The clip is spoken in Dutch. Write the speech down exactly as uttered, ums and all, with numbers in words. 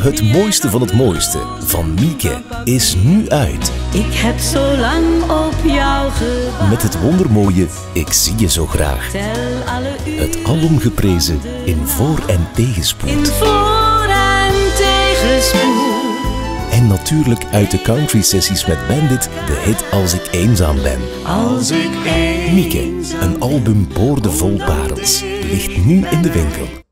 Het mooiste van het mooiste van Mieke is nu uit. Ik heb zo lang op jou gewacht. Met het wondermooie Ik zie je zo graag. Tel alle uren. Het alomgeprezen In voor- en tegenspoed. In voor- en tegenspoed. En natuurlijk uit de country sessies met Bandit de hit Als ik eenzaam ben. Als ik eenzaam Mieke, een album boordevol parels, ligt nu in de winkel.